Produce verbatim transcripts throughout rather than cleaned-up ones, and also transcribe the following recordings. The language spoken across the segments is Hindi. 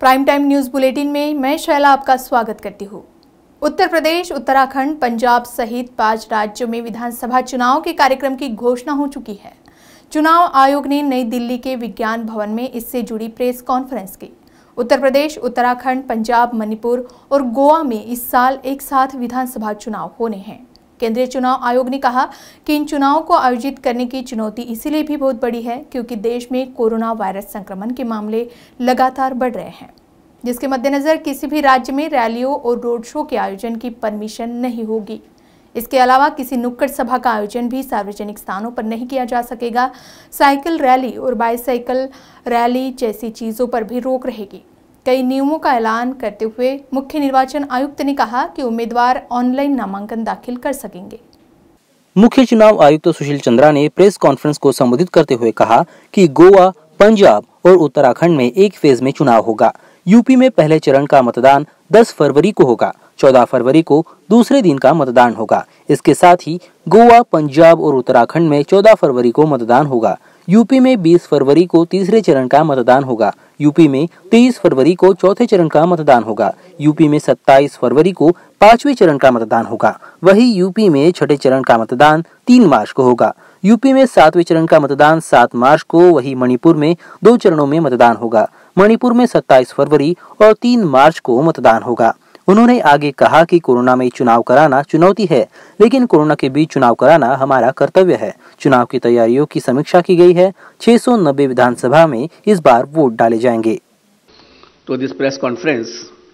प्राइम टाइम न्यूज बुलेटिन में मैं शैला आपका स्वागत करती हूँ। उत्तर प्रदेश, उत्तराखंड, पंजाब सहित पांच राज्यों में विधानसभा चुनाव के कार्यक्रम की घोषणा हो चुकी है। चुनाव आयोग ने नई दिल्ली के विज्ञान भवन में इससे जुड़ी प्रेस कॉन्फ्रेंस की। उत्तर प्रदेश, उत्तराखंड, पंजाब, मणिपुर और गोवा में इस साल एक साथ विधानसभा चुनाव होने हैं। केंद्रीय चुनाव आयोग ने कहा कि इन चुनावों को आयोजित करने की चुनौती इसीलिए भी बहुत बड़ी है क्योंकि देश में कोरोना वायरस संक्रमण के मामले लगातार बढ़ रहे हैं, जिसके मद्देनजर किसी भी राज्य में रैलियों और रोड शो के आयोजन की परमिशन नहीं होगी। इसके अलावा किसी नुक्कड़ सभा का आयोजन भी सार्वजनिक स्थानों पर नहीं किया जा सकेगा। साइकिल रैली और बाईसाइकिल रैली जैसी चीजों पर भी रोक रहेगी। कई नियमों का ऐलान करते हुए मुख्य निर्वाचन आयुक्त ने कहा कि उम्मीदवार ऑनलाइन नामांकन दाखिल कर सकेंगे। मुख्य चुनाव आयुक्त सुशील चंद्रा ने प्रेस कॉन्फ्रेंस को संबोधित करते हुए कहा कि गोवा, पंजाब और उत्तराखंड में एक फेज में चुनाव होगा। यूपी में पहले चरण का मतदान दस फरवरी को होगा। चौदह फरवरी को दूसरे दिन का मतदान होगा। इसके साथ ही गोवा, पंजाब और उत्तराखंड में चौदह फरवरी को मतदान होगा। यूपी में बीस फरवरी को तीसरे चरण का मतदान होगा। यूपी में तेईस फरवरी को चौथे चरण का मतदान होगा। यूपी में सत्ताईस फरवरी को पांचवें चरण का मतदान होगा। वहीं यूपी में छठे चरण का मतदान तीन मार्च को होगा। यूपी में सातवें चरण का मतदान सात मार्च को। वहीं मणिपुर में दो चरणों में मतदान होगा। मणिपुर में सत्ताईस फरवरी और तीन मार्च को मतदान होगा। उन्होंने आगे कहा कि कोरोना में चुनाव कराना चुनौती है, लेकिन कोरोना के बीच चुनाव कराना हमारा कर्तव्य है। चुनाव की तैयारियों की समीक्षा की गई है। छह सौ नब्बे विधानसभा में इस बार वोट डाले जाएंगे। To this press conference,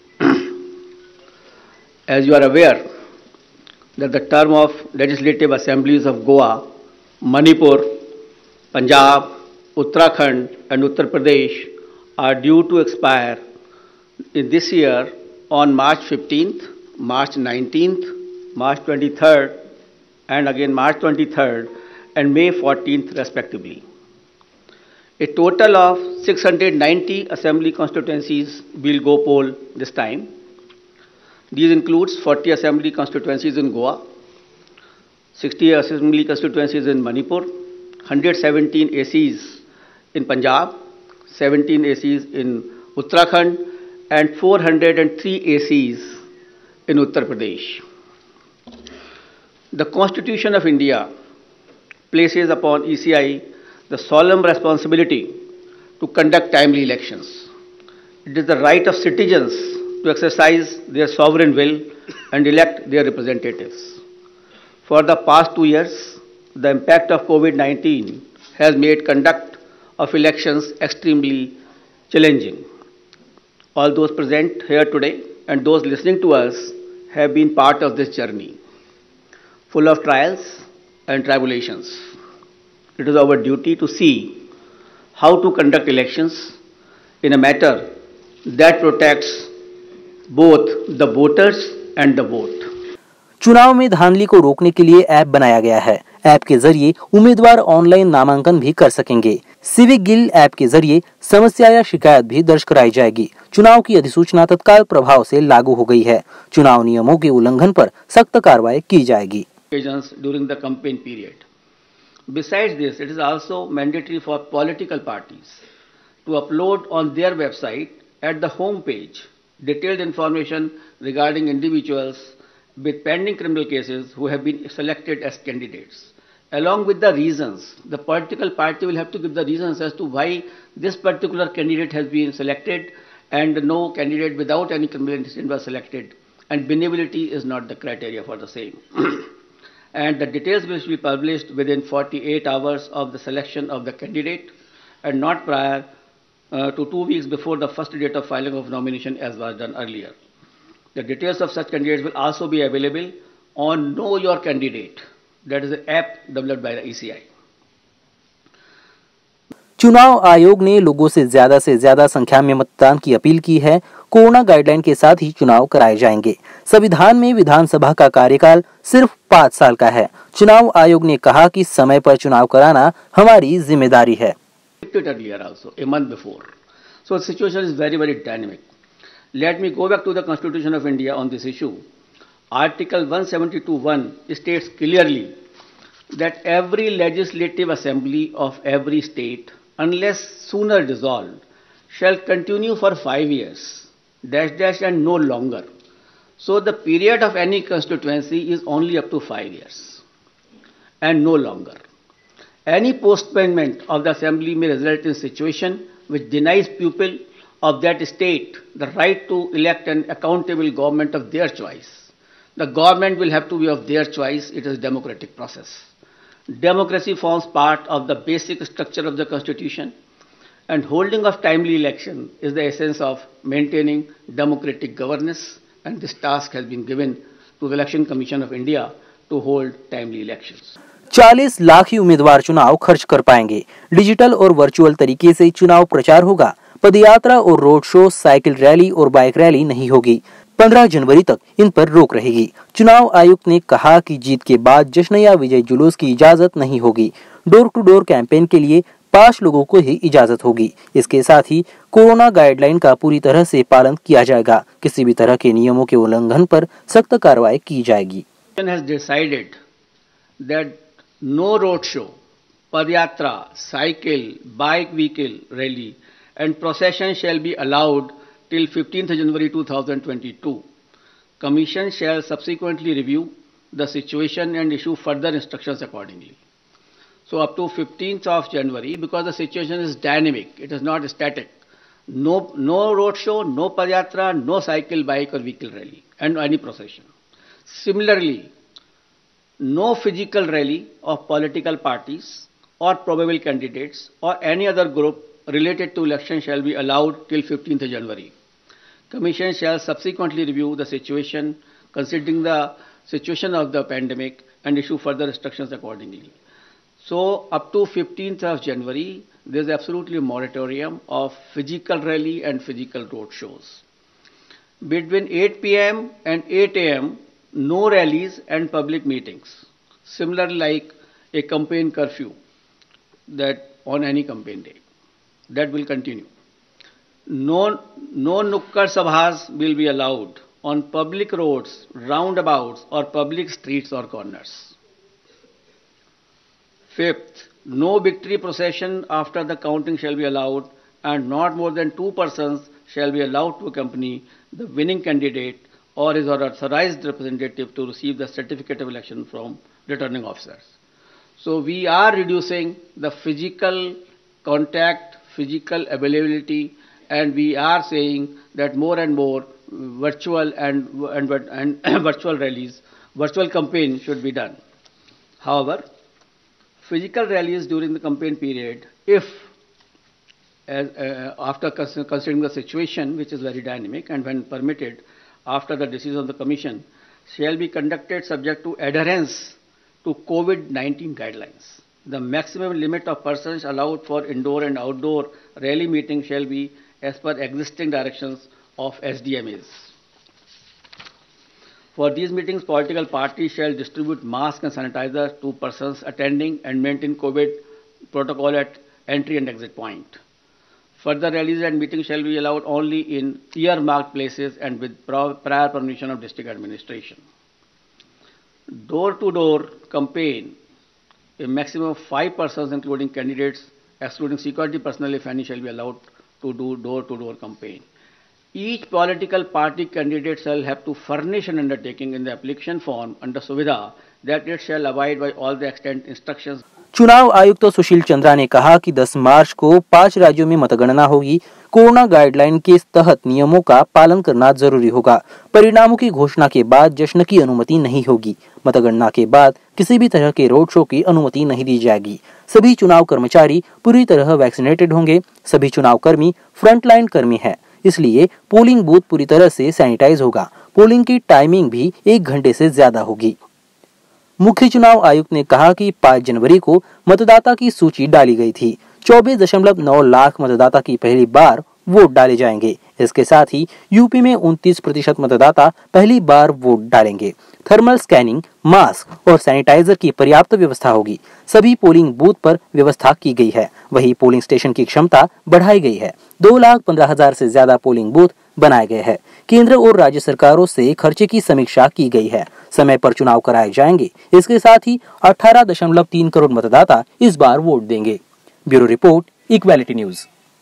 as you are aware that the term of legislative assemblies of Goa, Manipur, Punjab, Uttarakhand and Uttar Pradesh are due to expire in this year on March fifteenth, March nineteenth, March twenty-third and again March twenty-third and May fourteenth respectively. A total of six hundred ninety assembly constituencies will go poll this time. These includes forty assembly constituencies in Goa, sixty assembly constituencies in Manipur, one hundred seventeen A Cs in Punjab, seventeen A Cs in Uttarakhand and four hundred three A Cs in Uttar Pradesh. The Constitution of India places upon E C I the solemn responsibility to conduct timely elections. It is the right of citizens to exercise their sovereign will and elect their representatives. For the past two years, the impact of COVID nineteen has made conduct of elections extremely challenging. All those present here today and those listening to us have been part of this journey, full of trials and tribulations. It is our duty to see how to conduct elections in a manner that protects both the voters and the vote. चुनाव में धांधली को रोकने के लिए ऐप बनाया गया है। ऐप के जरिए उम्मीदवार ऑनलाइन नामांकन भी कर सकेंगे। सिविक गिल्ड ऐप के जरिए समस्या या शिकायत भी दर्ज कराई जाएगी। चुनाव की अधिसूचना तत्काल प्रभाव से लागू हो गई है। चुनाव नियमों के उल्लंघन पर सख्त कार्रवाई की जाएगी। During the campaign period. Besides this, it is also mandatory for political parties to upload on their website at the home page detailed information regarding individuals with pending criminal cases who have been selected as candidates, along with the reasons. The political party will have to give the reasons as to why this particular candidate has been selected and no candidate without any criminal incident was selected, and benevolity is not the criteria for the same. And the details will be published within forty-eight hours of the selection of the candidate and not prior uh, to two weeks before the first date of filing of nomination as was done earlier. The details of such candidates will also be available on Know Your Candidate, that is an app developed by the E C I. चुनाव आयोग ने लोगों से ज्यादा से ज्यादा संख्या में मतदान की अपील की है। कोरोना गाइडलाइन के साथ ही चुनाव कराए जाएंगे। संविधान में विधानसभा का कार्यकाल सिर्फ पाँच साल का है। चुनाव आयोग ने कहा कि समय पर चुनाव कराना हमारी जिम्मेदारी है। A month before. So the situation is very, very dynamic. Let me go back to the Constitution of India on this issue. Article one seventy-two one states clearly that every legislative assembly of every state, unless sooner dissolved, shall continue for five years, dash dash and no longer. So the period of any constituency is only up to five years and no longer. Any postponement of the assembly may result in a situation which denies people of that state the right to elect an accountable government of their choice. The government will have to be of their choice. It is a democratic process. Democracy forms part of the basic structure of the Constitution, and holding of timely election is the essence of maintaining democratic governance, and this task has been given to the Election Commission of India to hold timely elections. चालीस लाख ही उम्मीदवार चुनाव खर्च कर पाएंगे। डिजिटल और वर्चुअल तरीके से चुनाव प्रचार होगा। पदयात्रा और रोड शो, साइकिल रैली और बाइक रैली नहीं होगी। पंद्रह जनवरी तक इन पर रोक रहेगी। चुनाव आयुक्त ने कहा कि जीत के बाद जश्न या विजय जुलूस की इजाजत नहीं होगी। डोर टू डोर कैंपेन के लिए पांच लोगों को ही इजाजत होगी। इसके साथ ही कोरोना गाइडलाइन का पूरी तरह से पालन किया जाएगा। किसी भी तरह के नियमों के उल्लंघन पर सख्त कार्रवाई की जाएगी। No road show, padayatra, cycle, bike vehicle rally and procession shall be allowed till fifteenth January two thousand twenty-two. Commission shall subsequently review the situation and issue further instructions accordingly. So up to fifteenth of January, because the situation is dynamic, it is not static. No, no road show, no padayatra, no cycle, bike or vehicle rally and any procession. Similarly, no physical rally of political parties or probable candidates or any other group related to election shall be allowed till fifteenth January. Commission shall subsequently review the situation considering the situation of the pandemic and issue further instructions accordingly. So up to fifteenth of January, there is absolutely a moratorium of physical rally and physical road shows. Between eight p m and eight a m, no rallies and public meetings. Similar like a campaign curfew that on any campaign day. That will continue. No, no nukkad sabhas will be allowed on public roads, roundabouts or public streets or corners. Fifth, no victory procession after the counting shall be allowed, and not more than two persons shall be allowed to accompany the winning candidate or his or authorized representative to receive the certificate of election from returning officers. So we are reducing the physical contact, physical availability, and we are saying that more and more virtual and, and, and virtual rallies, virtual campaign should be done. However, physical rallies during the campaign period, if as, uh, after considering the situation, which is very dynamic, and when permitted, after the decision of the Commission, shall be conducted subject to adherence to COVID nineteen guidelines. The maximum limit of persons allowed for indoor and outdoor rally meetings shall be as per existing directions of S D M As. For these meetings, political parties shall distribute masks and sanitizer to persons attending and maintain COVID protocol at entry and exit point. Further rallies and meetings shall be allowed only in earmarked places and with prior permission of district administration. Door-to-door campaign, a maximum of five persons including candidates, excluding security personnel if any, shall be allowed to do door-to-door campaign. Each political party candidate shall have to furnish an undertaking in the application form under Suvidha that it shall abide by all the extant instructions. चुनाव आयुक्त सुशील चंद्रा ने कहा कि दस मार्च को पांच राज्यों में मतगणना होगी। कोरोना गाइडलाइन के तहत नियमों का पालन करना जरूरी होगा। परिणामों की घोषणा के बाद जश्न की अनुमति नहीं होगी। मतगणना के बाद किसी भी तरह के रोड शो की अनुमति नहीं दी जाएगी। सभी चुनाव कर्मचारी पूरी तरह वैक्सीनेटेड होंगे। सभी चुनाव कर्मी फ्रंटलाइन कर्मी हैं, इसलिए पोलिंग बूथ पूरी तरह से सैनिटाइज होगा। पोलिंग की टाइमिंग भी एक घंटे से ज्यादा होगी। मुख्य चुनाव आयुक्त ने कहा कि पाँच जनवरी को मतदाता की सूची डाली गई थी। चौबीस दशमलव नौ लाख मतदाता की पहली बार वोट डाले जाएंगे। इसके साथ ही यूपी में उनतीस प्रतिशत मतदाता पहली बार वोट डालेंगे। थर्मल स्कैनिंग, मास्क और सैनिटाइजर की पर्याप्त व्यवस्था होगी। सभी पोलिंग बूथ पर व्यवस्था की गई है। वहीं पोलिंग स्टेशन की क्षमता बढ़ाई गई है। दो लाख पंद्रह हजार से ज्यादा पोलिंग बूथ बनाए गए हैं। केंद्र और राज्य सरकारों से खर्चे की समीक्षा की गई है। समय पर चुनाव कराए जाएंगे। इसके साथ ही अठारह दशमलव तीन करोड़ मतदाता इस बार वोट देंगे। Bureau report, equality news.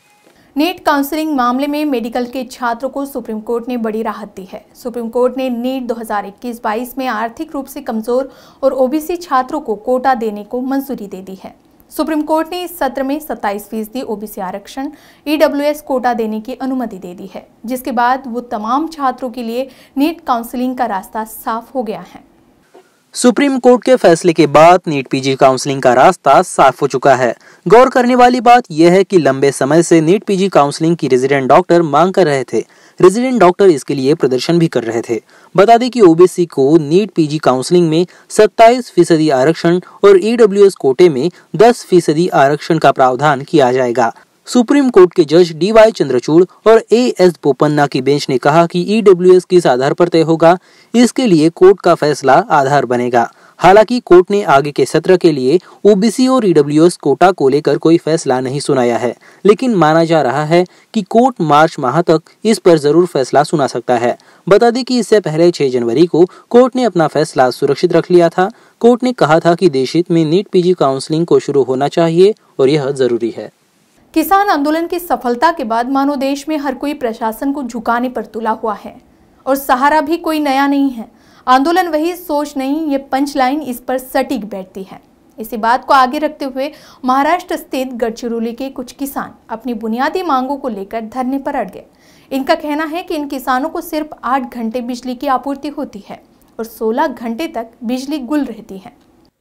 NEET counselling मामले में मेडिकल के छात्रों को सुप्रीम कोर्ट ने बड़ी राहत दी है। सुप्रीम कोर्ट ने नीट दो हज़ार इक्कीस बाईस में आर्थिक रूप से कमजोर और ओबीसी छात्रों को कोटा देने को मंजूरी दे दी है। सुप्रीम कोर्ट ने इस सत्र में सत्ताईस फीसदी ओबीसी आरक्षण ईडब्ल्यूएस कोटा देने की अनुमति दे दी है, जिसके बाद वो तमाम छात्रों के लिए नीट काउंसलिंग का रास्ता साफ हो गया है। सुप्रीम कोर्ट के फैसले के बाद नीट पीजी काउंसलिंग का रास्ता साफ हो चुका है। गौर करने वाली बात यह है कि लंबे समय से नीट पीजी काउंसलिंग की रेजिडेंट डॉक्टर मांग कर रहे थे। रेजिडेंट डॉक्टर इसके लिए प्रदर्शन भी कर रहे थे। बता दें कि ओबीसी को नीट पीजी काउंसलिंग में सत्ताईस फीसदी आरक्षण और ईडब्ल्यूएस कोटे में दस फीसदी आरक्षण का प्रावधान किया जाएगा। सुप्रीम कोर्ट के जज डी वाई चंद्रचूड़ और ए एस बोपन्ना की बेंच ने कहा कि ईडब्ल्यूएस किस आधार पर तय होगा, इसके लिए कोर्ट का फैसला आधार बनेगा। हालांकि कोर्ट ने आगे के सत्र के लिए ओबीसी और ईडब्ल्यूएस कोटा को लेकर कोई फैसला नहीं सुनाया है, लेकिन माना जा रहा है कि कोर्ट मार्च माह तक इस पर जरूर फैसला सुना सकता है। बता दें कि इससे पहले छह जनवरी को कोर्ट ने अपना फैसला सुरक्षित रख लिया था। कोर्ट ने कहा था कि देशहित में नीट पीजी काउंसलिंग को शुरू होना चाहिए और यह जरूरी है। किसान आंदोलन की सफलता के बाद मानो देश में हर कोई प्रशासन को झुकाने पर तुला हुआ है और सहारा भी कोई नया नहीं है। आंदोलन वही, सोच नहीं, ये पंच लाइन इस पर सटीक बैठती है। इसी बात को आगे रखते हुए महाराष्ट्र स्थित गढ़चिरौली के कुछ किसान अपनी बुनियादी मांगों को लेकर धरने पर अड़ गए। इनका कहना है कि इन किसानों को सिर्फ आठ घंटे बिजली की आपूर्ति होती है और सोलह घंटे तक बिजली गुल रहती है।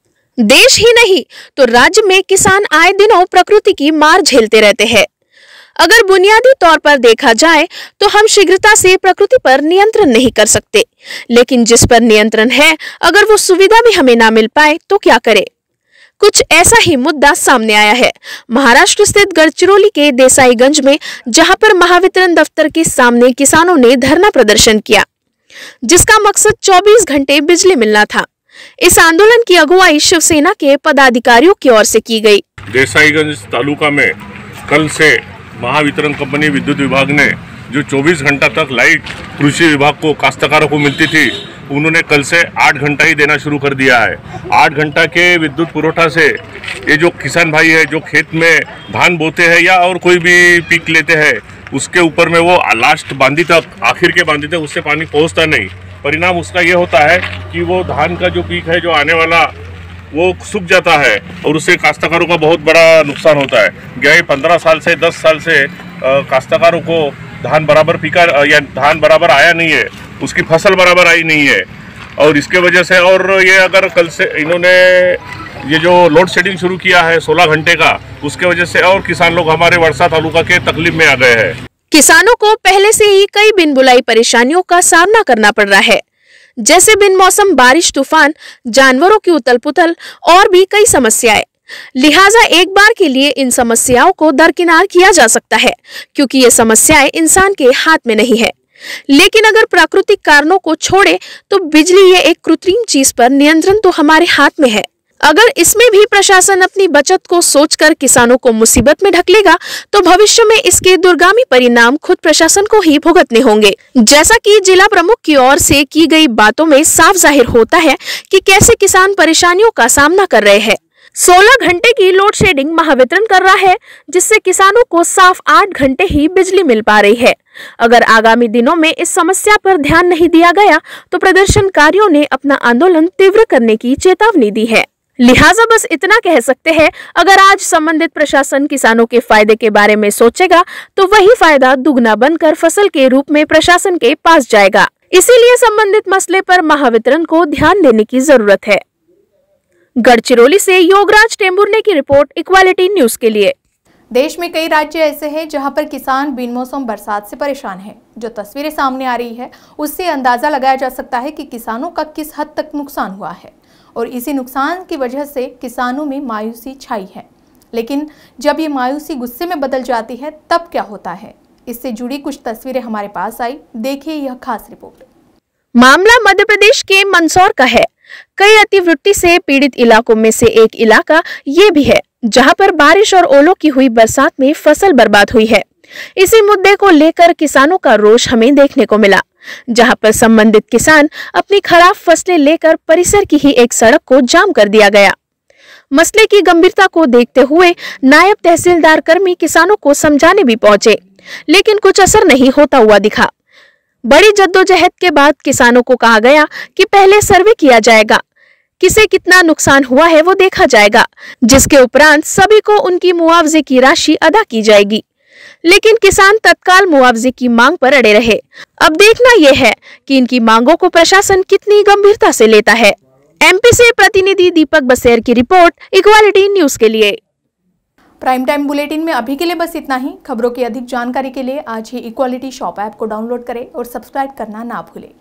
देश ही नहीं तो राज्य में किसान आए दिनों प्रकृति की मार झेलते रहते हैं। अगर बुनियादी तौर पर देखा जाए तो हम शीघ्रता से प्रकृति पर नियंत्रण नहीं कर सकते, लेकिन जिस पर नियंत्रण है, अगर वो सुविधा भी हमें ना मिल पाए तो क्या करें। कुछ ऐसा ही मुद्दा सामने आया है महाराष्ट्र स्थित गढ़चिरौली के देसाईगंज में, जहां पर महावितरण दफ्तर के सामने किसानों ने धरना प्रदर्शन किया, जिसका मकसद चौबीस घंटे बिजली मिलना था। इस आंदोलन की अगुवाई शिवसेना के पदाधिकारियों की ओर से की गई। देसाईगंज तालुका में कल से महावितरण कंपनी विद्युत विभाग ने जो चौबीस घंटा तक लाइट कृषि विभाग को काश्तकारों को मिलती थी, उन्होंने कल से आठ घंटा ही देना शुरू कर दिया है। आठ घंटा के विद्युत पुरवठा से ये जो किसान भाई है जो खेत में धान बोते हैं या और कोई भी पीक लेते हैं, उसके ऊपर में वो लास्ट बांदी तक, आखिर के बांदी तक उससे पानी पहुँचता नहीं। परिणाम उसका ये होता है कि वो धान का जो पीक है जो आने वाला वो सूख जाता है और उससे काश्तकारों का बहुत बड़ा नुकसान होता है। गए पंद्रह साल से दस साल से काश्तकारों को धान बराबर पीका या धान बराबर आया नहीं है, उसकी फसल बराबर आई नहीं है और इसके वजह से, और ये अगर कल से इन्होंने ये जो लोड शेडिंग शुरू किया है सोलह घंटे का, उसके वजह से और किसान लोग हमारे वर्षा तालुका के तकलीफ में आ गए हैं। किसानों को पहले से ही कई बिन बुलाई परेशानियों का सामना करना पड़ रहा है, जैसे बिन मौसम बारिश, तूफान, जानवरों की उथल पुथल और भी कई समस्याएं। लिहाजा एक बार के लिए इन समस्याओं को दरकिनार किया जा सकता है, क्योंकि ये समस्याएं इंसान के हाथ में नहीं है। लेकिन अगर प्राकृतिक कारणों को छोड़े तो बिजली ये एक कृत्रिम चीज पर नियंत्रण तो हमारे हाथ में है। अगर इसमें भी प्रशासन अपनी बचत को सोचकर किसानों को मुसीबत में ढकेलेगा तो भविष्य में इसके दुर्गामी परिणाम खुद प्रशासन को ही भुगतने होंगे। जैसा कि जिला प्रमुख की ओर से की गई बातों में साफ जाहिर होता है कि कैसे किसान परेशानियों का सामना कर रहे हैं। सोलह घंटे की लोड शेडिंग महावितरण कर रहा है, जिससे किसानों को साफ आठ घंटे ही बिजली मिल पा रही है। अगर आगामी दिनों में इस समस्या पर ध्यान नहीं दिया गया तो प्रदर्शनकारियों ने अपना आंदोलन तीव्र करने की चेतावनी दी है। लिहाजा बस इतना कह सकते हैं, अगर आज संबंधित प्रशासन किसानों के फायदे के बारे में सोचेगा तो वही फायदा दुगना बनकर फसल के रूप में प्रशासन के पास जाएगा। इसीलिए संबंधित मसले पर महावितरण को ध्यान देने की जरूरत है। गढ़चिरौली से योगराज टेम्बुरने की रिपोर्ट, इक्वालिटी न्यूज के लिए। देश में कई राज्य ऐसे हैं जहां पर किसान बिन मौसम बरसात से परेशान हैं। जो तस्वीरें सामने आ रही है उससे अंदाजा लगाया जा सकता है कि किसानों का किस हद तक नुकसान हुआ है और इसी नुकसान की वजह से किसानों में मायूसी छाई है। लेकिन जब ये मायूसी गुस्से में बदल जाती है तब क्या होता है, इससे जुड़ी कुछ तस्वीरें हमारे पास आई। देखिए यह खास रिपोर्ट। मामला मध्य प्रदेश के मंदसौर का है। कई अतिवृष्टि से पीड़ित इलाकों में से एक इलाका ये भी है, जहां पर बारिश और ओलों की हुई बरसात में फसल बर्बाद हुई है। इसी मुद्दे को लेकर किसानों का रोष हमें देखने को मिला, जहां पर संबंधित किसान अपनी खराब फसलें लेकर परिसर की ही एक सड़क को जाम कर दिया गया। मसले की गंभीरता को देखते हुए नायब तहसीलदार कर्मी किसानों को समझाने भी पहुंचे, लेकिन कुछ असर नहीं होता हुआ दिखा। बड़ी जद्दोजहद के बाद किसानों को कहा गया कि पहले सर्वे किया जाएगा, किसे कितना नुकसान हुआ है वो देखा जाएगा, जिसके उपरांत सभी को उनकी मुआवजे की राशि अदा की जाएगी। लेकिन किसान तत्काल मुआवजे की मांग पर अड़े रहे। अब देखना यह है कि इनकी मांगों को प्रशासन कितनी गंभीरता से लेता है। एमपी से प्रतिनिधि दीपक बसेर की रिपोर्ट, इक्वालिटी न्यूज के लिए। प्राइम टाइम बुलेटिन में अभी के लिए बस इतना ही। खबरों की अधिक जानकारी के लिए आज ही इक्वालिटी शॉप ऐप को डाउनलोड करें और सब्सक्राइब करना ना भूलें।